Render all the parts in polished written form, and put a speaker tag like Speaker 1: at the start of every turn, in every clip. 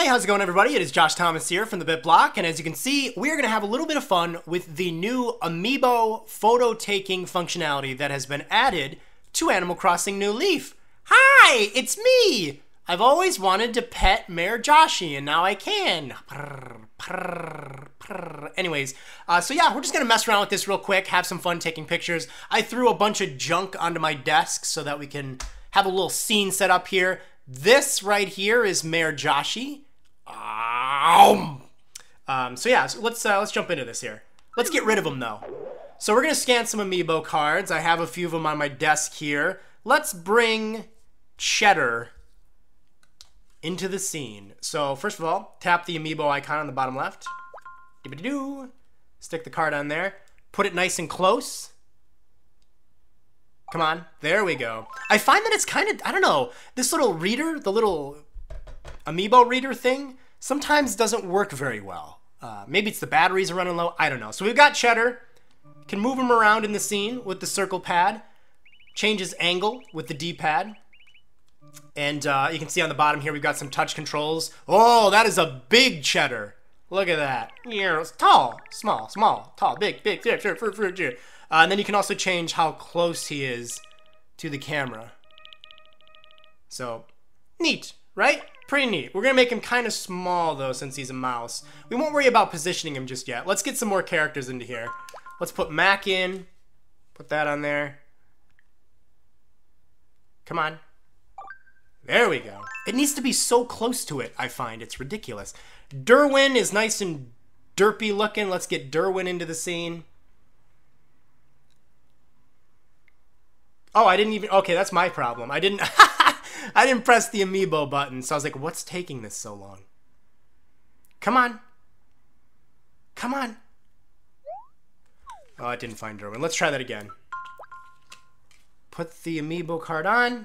Speaker 1: how's it going, everybody? It is Josh Thomas here from the BitBlock, and as you can see, we're going to have a little bit of fun with the new Amiibo photo taking functionality that has been added to Animal Crossing New Leaf. Hi, it's me! I've always wanted to pet Mayor Joshy, and now I can. Anyways, so yeah, we're just going to mess around with this real quick, have some fun taking pictures. I threw a bunch of junk onto my desk so that we can have a little scene set up here. This right here is Mayor Joshy. So yeah, so let's jump into this here. Let's get rid of them though. So we're gonna scan some Amiibo cards. I have a few of them on my desk here. Let's bring Cheddar into the scene. So first of all, tap the Amiibo icon on the bottom left. Stick the card on there. Put it nice and close. Come on, there we go. I find that it's kind of, I don't know, this little reader, the little Amiibo reader thing, sometimes doesn't work very well. Maybe it's the batteries are running low, I don't know. So we've got Cheddar, can move him around in the scene with the circle pad, change his angle with the D-pad, and you can see on the bottom here we've got some touch controls. Oh, that is a big Cheddar. Look at that. It's tall, small, tall, big, and then you can also change how close he is to the camera. So, neat, right? Pretty neat. We're gonna make him kind of small though since he's a mouse. We won't worry about positioning him just yet. Let's get some more characters into here. Let's put Mac in. Put that on there. Come on. There we go. It needs to be so close to it, I find. It's ridiculous. Derwin is nice and derpy looking. Let's get Derwin into the scene. Oh, I didn't even, okay, that's my problem. I didn't press the Amiibo button, so I was like, what's taking this so long? Come on. Come on. Oh, I didn't find Derwin. Let's try that again. Put the Amiibo card on.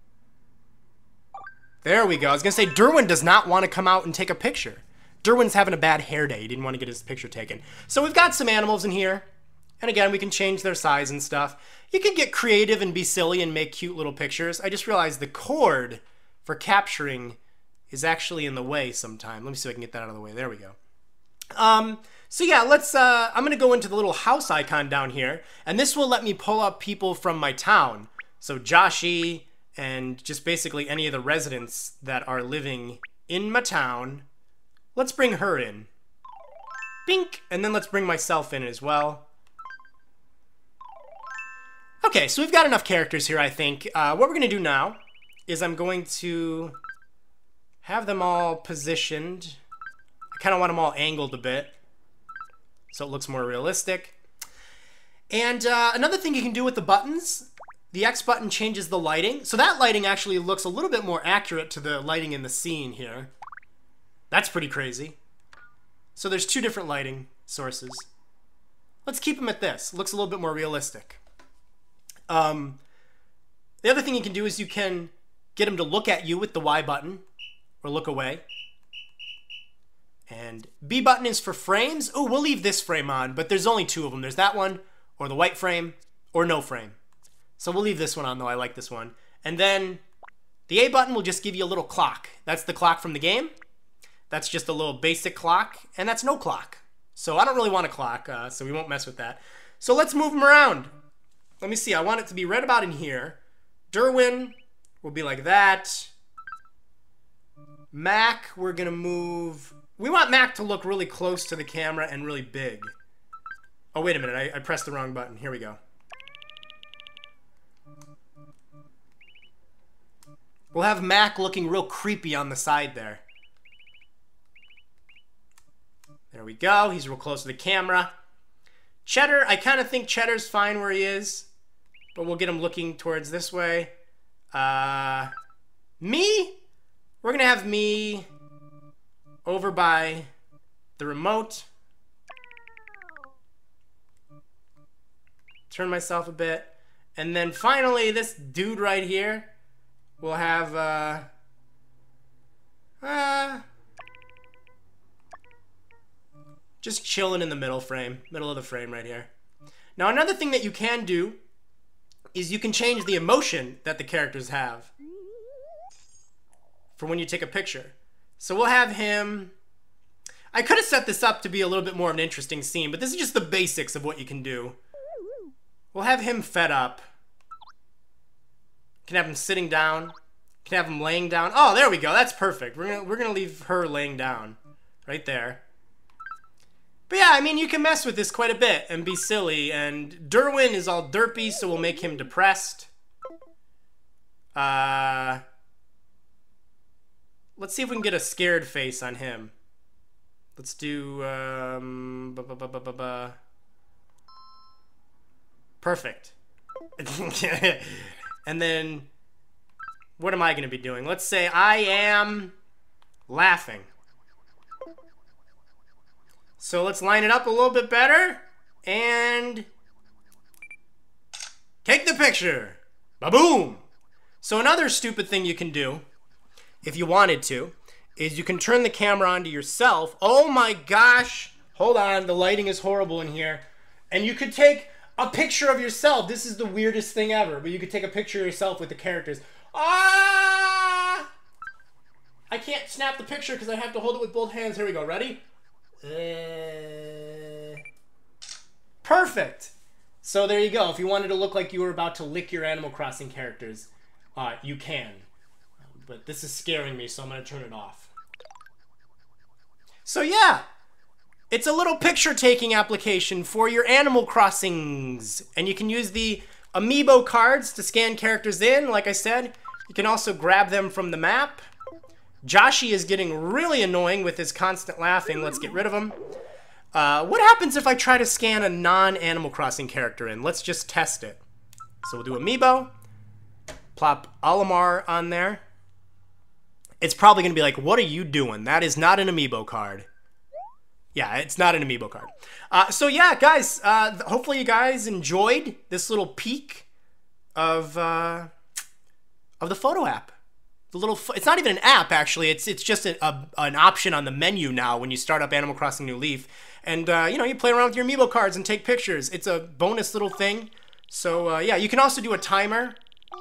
Speaker 1: There we go. I was gonna say, Derwin does not want to come out and take a picture. Derwin's having a bad hair day. He didn't want to get his picture taken. So we've got some animals in here. And again, we can change their size and stuff. You can get creative and be silly and make cute little pictures. I just realized the cord for capturing is actually in the way sometime. Let me see if I can get that out of the way. There we go. So yeah, let's, I'm gonna go into the little house icon down here, and this will let me pull up people from my town. So Joshy, and just basically any of the residents that are living in my town. Let's bring her in. Bink! And then let's bring myself in as well. Okay, so we've got enough characters here, I think. What we're going to do now is I'm going to have them all positioned. I kind of want them all angled a bit so it looks more realistic. And another thing you can do with the buttons, the X button changes the lighting. So that lighting actually looks a little bit more accurate to the lighting in the scene here. That's pretty crazy. So there's two different lighting sources. Let's keep them at this. Looks a little bit more realistic. The other thing you can do is you can get them to look at you with the Y button or look away. And B button is for frames. Oh, we'll leave this frame on, but there's only two of them. There's that one or the white frame or no frame. So we'll leave this one on though. I like this one. And then the A button will just give you a little clock. That's the clock from the game. That's just a little basic clock, and that's no clock. So I don't really want a clock, so we won't mess with that. So let's move them around. Let me see, I want it to be right about in here. Derwin will be like that. Mac, we're gonna move... We want Mac to look really close to the camera and really big. Oh, wait a minute, I pressed the wrong button. Here we go. We'll have Mac looking real creepy on the side there. There we go, he's real close to the camera. Cheddar, I kind of think Cheddar's fine where he is, but we'll get him looking towards this way. Me? We're gonna have me over by the remote. Turn myself a bit. And then finally, this dude right here will have, just chilling in the middle of the frame right here. Now another thing that you can do is you can change the emotion that the characters have for when you take a picture. So we'll have him... I could have set this up to be a little bit more of an interesting scene, but this is just the basics of what you can do. We'll have him fed up. Can have him sitting down. Can have him laying down. Oh, there we go. That's perfect. We're gonna leave her laying down. Right there. But yeah, I mean, you can mess with this quite a bit and be silly. And Derwin is all derpy, so we'll make him depressed. Let's see if we can get a scared face on him. Let's do, perfect. And then, what am I going to be doing? Let's say I am laughing. So let's line it up a little bit better. And take the picture. Ba-boom. So another stupid thing you can do, if you wanted to, is you can turn the camera onto yourself. Oh my gosh. Hold on. The lighting is horrible in here. And you could take a picture of yourself. This is the weirdest thing ever. But you could take a picture of yourself with the characters. Ah! I can't snap the picture because I have to hold it with both hands. Here we go. Ready? Perfect. So there you go. If you wanted to look like you were about to lick your Animal Crossing characters, you can. But this is scaring me, so I'm going to turn it off. So yeah, it's a little picture-taking application for your Animal Crossings. And you can use the Amiibo cards to scan characters in, like I said. You can also grab them from the map. Joshy is getting really annoying with his constant laughing. Let's get rid of him. What happens if I try to scan a non-Animal Crossing character in? Let's just test it. So we'll do Amiibo. Plop Olimar on there. It's probably going to be like, what are you doing? That is not an Amiibo card. Yeah, it's not an Amiibo card. So yeah, guys, hopefully you guys enjoyed this little peek of the photo app. The little, it's not even an app, actually. It's just an option on the menu now when you start up Animal Crossing New Leaf. And, you know, you play around with your Amiibo cards and take pictures. It's a bonus little thing. So, yeah, you can also do a timer.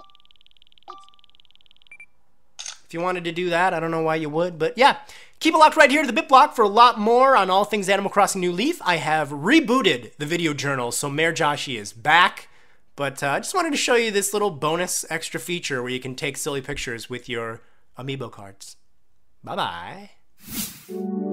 Speaker 1: If you wanted to do that, I don't know why you would, but yeah. Keep it locked right here to the BitBlock for a lot more on all things Animal Crossing New Leaf. I have rebooted the video journal, so Mayor Joshy is back. But I just wanted to show you this little bonus extra feature where you can take silly pictures with your Amiibo cards. Bye-bye.